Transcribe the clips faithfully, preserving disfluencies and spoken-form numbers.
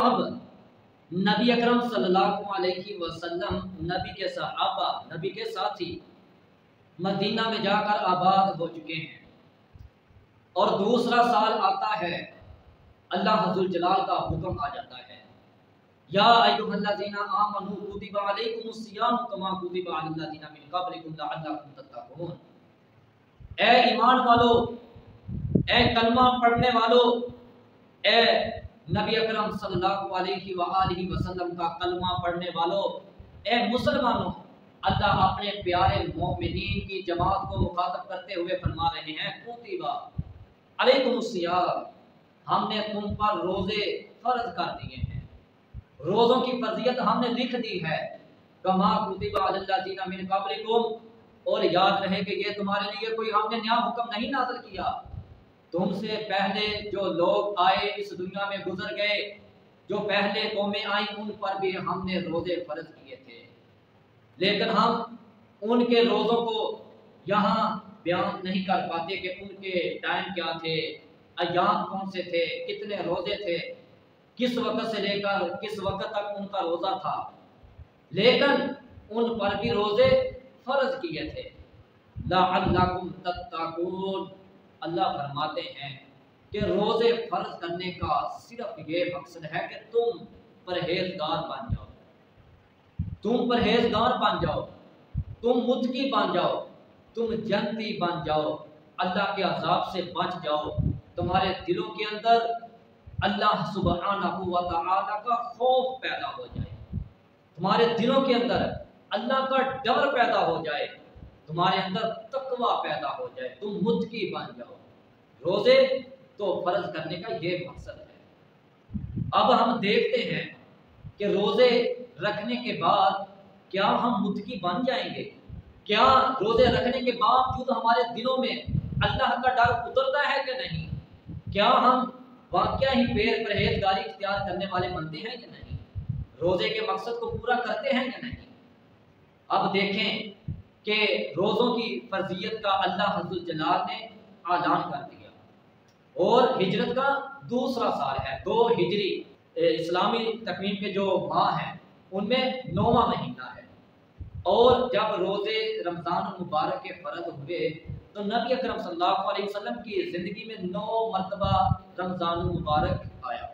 अब नबी अकरम सल्लल्लाहु अलैहि वसल्लम नबी के सहाबा नबी के साथी मदीना में जाकर आबाद हो चुके हैं और दूसरा साल आता है, अल्लाह हुज़्ज़ुल जलाल का हुक्म आ जाता है, या अय्युहल्लज़ीना आमनू कुतिबा अलैकुमुस्सियाम कमा कुतिबा अलल्लज़ीना मिन क़ब्लिकुम लअल्लकुम तत्तक़ून। ए ईमान वालो, ए कलमा पढ़ने वालो, ए नबी अकरम सल्लल्लाहु अलैहि वालिहि वसल्लम का कलमा पढ़ने वालों, ए मुसलमानों, अल्लाह अपने प्यारे मोमिनीन की जमात को मुखातब करते हुए फरमा रहे हैं, कुतिबा अलैकुमुस्सियाम, हमने तुम पर रोजे फर्ज कर दिए हैं, रोजों की फर्जियत हमने लिख दी है, कमा कुतिबा अलल्लज़ीना मिन क़ब्लिकुम, और याद रहे कि ये तुम्हारे लिए कोई हमने नया हुक्म नहीं नाज़िल किया, तुमसे पहले जो लोग आए इस दुनिया में गुजर गए, जो पहले कौमें आई उन पर भी हमने रोजे फर्ज किए थे, लेकिन हम उनके रोज़ों को यहाँ बयान नहीं कर पाते कि उनके टाइम क्या थे, अय्याम कौन से थे, कितने रोजे थे, किस वक्त से लेकर किस वक्त तक उनका रोज़ा था, लेकिन उन पर भी रोजे फर्ज किए थे। लअल्लकुम तत्तक़ून, अल्लाह फरमाते हैं कि रोजे फर्ज करने का सिर्फ ये मकसद है कि तुम परहेजगार बन जाओ, तुम परहेजगार बन जाओ, तुम मुत्तकी बन जाओ, तुम जन्नती बन जाओ, अल्लाह के अज़ाब से बच जाओ, तुम्हारे दिलों के अंदर अल्लाह सुब्हानहू व तआला का खौफ पैदा हो जाए, तुम्हारे दिलों के अंदर अल्लाह का डर पैदा हो जाए, तुम्हारे अंदर तकवा पैदा हो जाए, तुम मुत्तकी बन जाओ। रोजे तो फर्ज करने का ये मकसद है। अब हम देखते हैं कि रोजे रखने के बाद क्या हम मुत्तकी बन जाएंगे? क्या रोजे रखने के बावजूद हमारे दिलों में अल्लाह का डर उतरता है कि नहीं? क्या हम वाकया ही बेर परहेजगारी इख्तियार करने वाले बनते हैं कि नहीं? रोजे के मकसद को पूरा करते हैं कि नहीं? अब देखें कि रोज़ों की फर्जियत का अल्लाह हुज़्ज़ुल जलाल ने ऐलान कर दिया और हिजरत का दूसरा साल है, दो हिजरी इस्लामी तकवीम के जो माह हैं उनमें नौवां महीना है, और जब रोज़े रमज़ान मुबारक के फ़र्ज हुए तो नबी अकरम सल्लल्लाहु अलैहि वसल्लम की ज़िंदगी में नौ मरतबा रमज़ान मुबारक आया,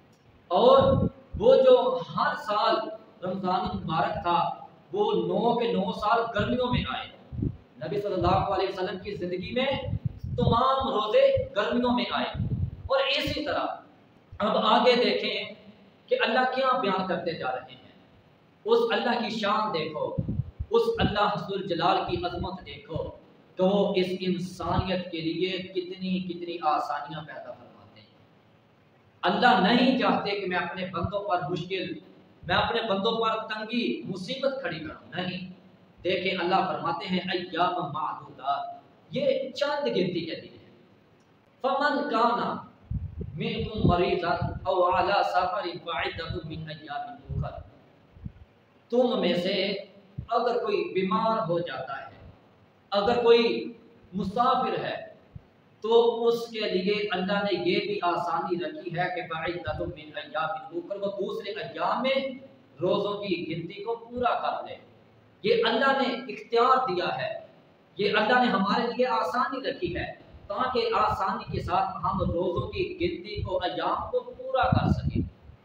और वो जो हर साल रमज़ान मुबारक था वो नौ के नौ साल गर्मियों में आए। नबी सल्लल्लाहु अलैहि वसल्लम की ज़िंदगी में तमाम रोज़े गर्मियों में आए। और इसी तरह अब आगे देखें कि अल्लाह क्या बयान करते जा रहे हैं, उस अल्लाह की शान देखो, उस अल्लाह हुज़्ज़ुल जलाल की अज़मत देखो, तो इस इंसानियत के लिए कितनी कितनी आसानियां पैदा फरमाते हैं। अल्लाह नहीं चाहते कि मैं अपने बंदों पर मुश्किल, मैं अपने बंदों पर तंगी मुसीबत खड़ी करूं, नहीं। देखें अल्लाह फरमाते हैं अय्याम मादूदात, ये चंद गिनती के दिन है। फमन काना मिनकुम मरीज़न औ अला सफरिन फइद्दतुम मिन अय्यामिन उखर, तुम में से अगर कोई बीमार हो जाता है, अगर कोई मुसाफिर है, तो उसके लिए अल्लाह ने ये भी आसानी रखी है कि फइद्दतुम मिन अय्यामिन उखर, वो दूसरे अय्याम में रोज़ों की गिनती को पूरा कर ले। ये अल्लाह ने इख्तियार दिया है, ये अल्लाह ने हमारे लिए आसानी रखी है ताकि आसानी के साथ हम रोज़ों की गिनती को, अय्याम को पूरा कर सकें।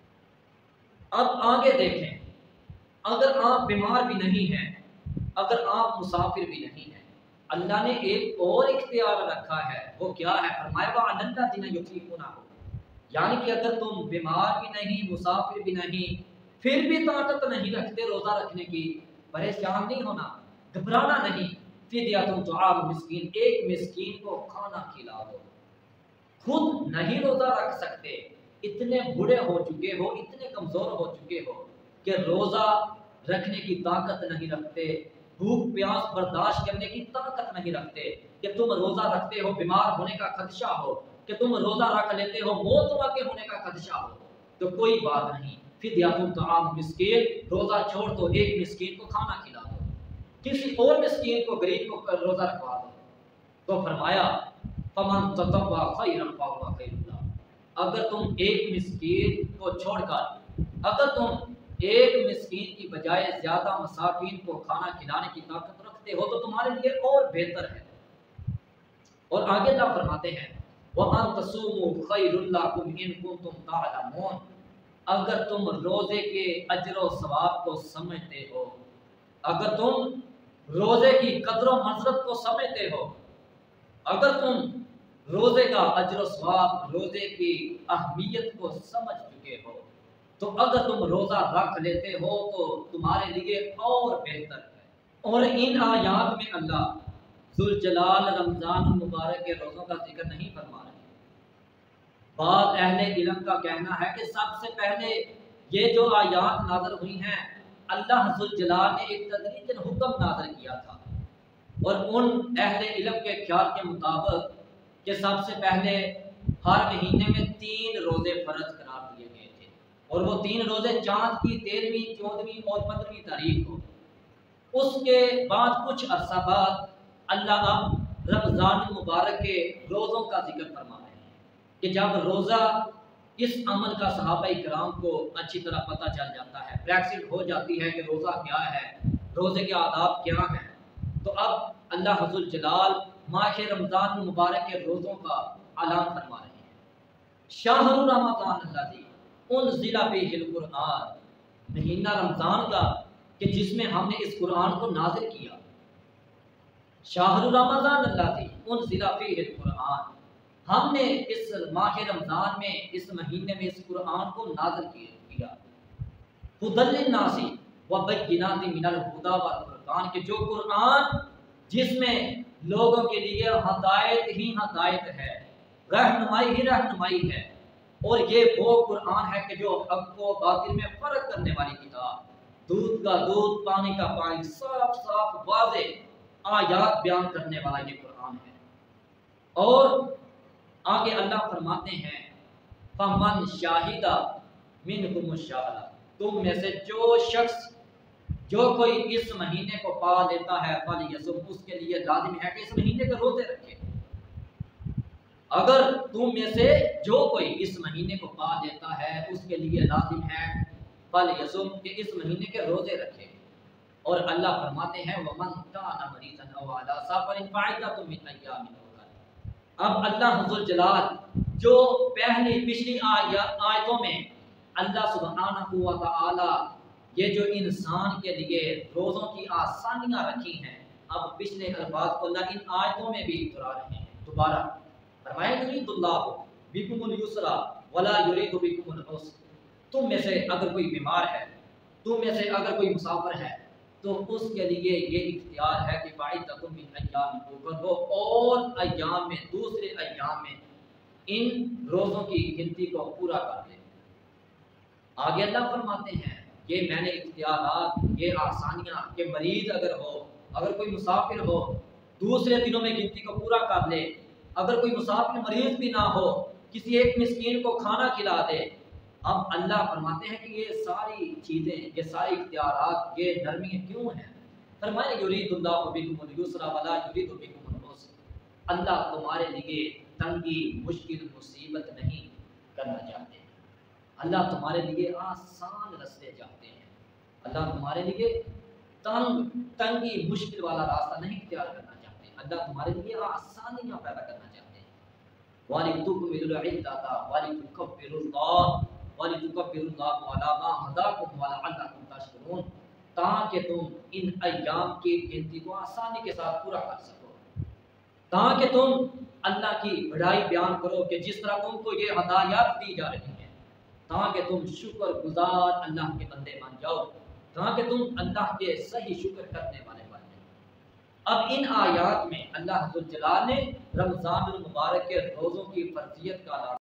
अब आगे देखें, अगर आप बीमार भी नहीं हैं, अगर आप मुसाफिर भी नहीं हैं, अल्लाह ने एक और इख्तियार रखा है, वो क्या है? फरमाया वअलल्लज़ीना युतीक़ूनहु, यानी कि अगर तुम बीमार भी नहीं, मुसाफिर भी नहीं, फिर भी ताकत नहीं रखते रोज़ा रखने की, परेशान नहीं होना, घबराना नहीं, फिद्यतुन तुआम मिस्कीन, एक मिस्कीन को खाना खिला दो। खुद नहीं रोज़ा रख सकते, इतने बूढ़े हो चुके हो, इतने कमज़ोर हो चुके हो कि रोज़ा रखने की ताकत नहीं रखते, भूख प्यास बर्दाश्त करने की ताकत नहीं रखते, कि तुम रोज़ा रखते हो बीमार होने का खदशा हो, कि तुम रोज़ा रख लेते हो मौत वाक़ई होने का खदशा हो, तो कोई बात नहीं, फिद्यतुन तुआम मिस्कीन, रोज़ा छोड़ दो, एक मिस्कीन को खाना खिला दो, किसी और मिस्कीन को, गरीब को रोज़ा रखवा दो। तो फरमाया फमन ततव्वा खैरन फहुवा खैरुन लहु, اگر تم ایک مسکین کو چھوڑ کر اگر تم ایک مسکین کی بجائے زیادہ مساکین کو کھانا کھلانے کی طاقت رکھتے ہو تو تمہارے لیے اور بہتر ہے۔ اور آگے اللہ فرماتے ہیں وَأَن تَصُومُوا خَيْرٌ لَكُمْ إِن كُنتُمْ تَعْلَمُونَ، اگر تم روزے کے اجر و ثواب کو سمجھتے ہو، اگر تم روزے کی قدر و منزلت کو سمجھتے ہو، اگر تم روزے کا اجر و ثواب، روزے کی اہمیت کو سمجھ چکے ہو، تو اگر تم روزہ رکھ لیتے ہو تو تمہارے لیے اور بہتر ہے۔ اور ان آیات میں اللہ ذوالجلال رمضان المبارک کے روزوں کا ذکر نہیں فرما رہے۔ بعض اہل علم کا کہنا ہے کہ سب سے پہلے یہ جو آیات نازل ہوئی ہیں اللہ ذوالجلال نے ایک تدریجاً حکم نازل کیا تھا، اور ان اہل علم کے خیال کے مطابق کہ سب سے پہلے ہر مہینے میں تین روزے فرض قرار دیے گئے تھے، اور وہ تین روزے چاند کی تیرہویں، چودہویں اور پندرہویں تاریخ کو۔ اس کے بعد کچھ عرصہ بعد اللہ اب رمضان المبارک کے روزوں کا ذکر فرما رہے ہیں کہ جب روزہ اس عمل کا صحابہ کرام کو اچھی طرح پتہ چل جاتا ہے، پریکٹس ہو جاتی ہے کہ روزہ کیا ہے، روزے کے آداب کیا ہیں، تو اب اللہ ذو الجلال ماہ رمضان المبارک کے روزوں کا اعلان فرما رہے ہیں۔ شہر رمضان الذی انزل فیہ القرآن، مہینہ رمضان کا کہ جس میں ہم نے اس قرآن کو نازل کیا۔ شہر رمضان الذی انزل فیہ القرآن، ہم نے اس ماہ رمضان میں، اس مہینے میں اس قرآن کو نازل کیا۔ ھدی للناس وبینات من الھدی والفرقان، کہ جو قرآن جس میں لوگوں کے لیے ہدایت ہی ہدایت ہے، رہنمائی ہی رہنمائی ہے، اور یہ وہ قرآن ہے کہ جو حق و باطل میں فرق کرنے والی کتاب، دودھ کا دودھ، پانی کا پانی، صاف صاف واضح آیات بیان کرنے والا یہ قرآن ہے۔ اور آگے اللہ فرماتے ہیں فَمَنْ شَاهِدَ مِنْكُمُ الشَّهْرَ، تم میں سے جو شخص، جو کوئی اس مہینے کو پا لیتا ہے فَلْيَصُمْ، اس کے لیے لازم ہے کہ اس مہینے کے روزے رکھے۔ اگر تم میں سے جو کوئی اس مہینے کو پا لیتا ہے اس کے لیے لازم ہے فَلْيَصُمْ، کہ اس مہینے کے روزے رکھے۔ اور اللہ فرماتے ہیں وَمَنْ كَانَ مَرِيضًا أَوْ عَلَىٰ سَفَرٍ فَعِدَّةٌ مِنْ أَيَّامٍ أُخَرَ۔ اب اللہ ذوالجلال جو پہلی پچھلی آیتوں میں اللہ سبحانہ و تعالی یہ جو انسان کے لیے روزوں کی آسانیاں رکھی ہیں، اب پچھلے الفاظ کو اللہ ان آیتوں میں بھی دہرا رہے ہیں۔ دوبارہ فرمایا یرید اللہ بکم اليسر ولا یرید بکم العسر، تم میں سے اگر کوئی بیمار ہے، تم میں سے اگر کوئی مسافر ہے تو اس کے لیے یہ اختیار ہے کہ فَعِدَّةٌ مِنْ أَيَّامٍ أُخَرَ، وہ اور ایام میں، دوسرے ایام میں ان روزوں کی گنتی کو پورا کر دے۔ آگے اللہ فرماتے ہیں یہ میں نے اختیارات، یہ آسانیاں کہ مریض اگر ہو، اگر کوئی مسافر ہو دوسرے دنوں میں گنتی کو پورا کر لے، اگر کوئی مسافر مریض بھی نہ ہو کسی ایک مسکین کو کھانا کھلا دے۔ اب اللہ فرماتے ہیں کہ یہ ساری چیزیں، یہ ساری اختیارات، یہ نرمیاں کیوں ہیں؟ فرمایا یرید اللہ بکم اليسر ولا یرید بکم العسر، اللہ تمہارے لیے تنگی، مشکل، مصیبت نہیں کرنا چاہتے، اللہ تمہارے لیے آسان راستے چاہتے ہیں، اللہ تمہارے لیے تنگ تنگی مشکل والا راستہ نہیں اختیار کرنا چاہتے، اللہ تمہارے لیے آسانیاں پیدا کرنا چاہتے ہیں۔ وَلِتُكْمِلُوا الْعِدَّةَ وَلِتُكَبِّرُوا اللَّهَ وَلِتُكَبِّرُوا اللَّهَ عَلَىٰ مَا هَدَاكُمْ وَلَعَلَّكُمْ تَشْكُرُونَ، تاکہ تم ان ایام کی گنتی کو آسانی کے ساتھ پورا کر سکو، تاکہ تم اللہ کی بڑائی بیان کرو کہ جس طرح تم کو یہ ہدایات دی جا رہی ہیں، تاکہ تم شکر گزار اللہ کے بندے بن جاؤ، تاکہ تم اللہ کے صحیح شکر کرنے والے بن جاؤ۔ اب ان آیات میں اللہ ذوالجلال نے رمضان المبارک کے روزوں کی فرضیت کا